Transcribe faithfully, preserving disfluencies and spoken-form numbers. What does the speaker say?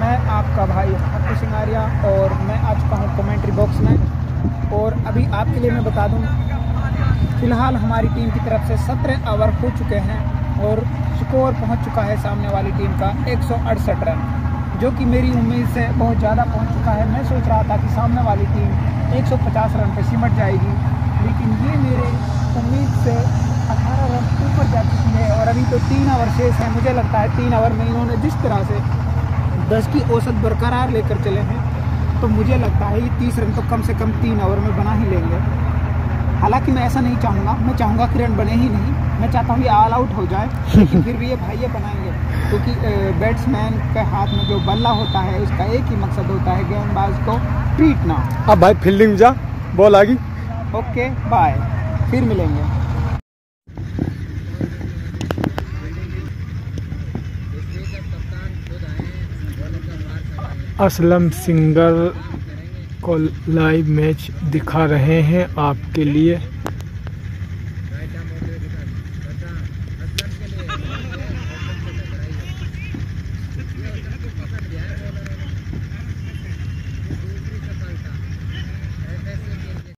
मैं आपका भाई हक्कू सिंगारिया और मैं आ चुका हूँ कमेंट्री बॉक्स में। और अभी आपके लिए मैं बता दूँ, फ़िलहाल हमारी टीम की तरफ से सत्रह ओवर हो चुके हैं और स्कोर पहुँच चुका है सामने वाली टीम का एक सौ अड़सठ रन, जो कि मेरी उम्मीद से बहुत ज़्यादा पहुँच चुका है। मैं सोच रहा था कि सामने वाली टीम एक सौ पचास रन पर सिमट जाएगी, लेकिन ये मेरे उम्मीद से अठारह रन ऊपर जा चुकी है और अभी तो तीन ओवर शेष है। मुझे लगता है तीन ओवर में इन्होंने जिस तरह से दस की औसत बरकरार लेकर चले हैं, तो मुझे लगता है ये तीस रन तो कम से कम तीन ओवर में बना ही लेंगे। हालांकि मैं ऐसा नहीं चाहूँगा, मैं चाहूँगा कि रन बने ही नहीं, मैं चाहता हूँ ये ऑल आउट हो जाए, लेकिन फिर भी ये भाई ये बनाएंगे, क्योंकि बैट्समैन के हाथ में जो बल्ला होता है उसका एक ही मकसद होता है, गेंदबाज को पीटना। अब भाई फील्डिंग जा, बॉल आ गई। ओके बाय, फिर मिलेंगे। असलम सिंगर को लाइव मैच दिखा रहे हैं आपके लिए।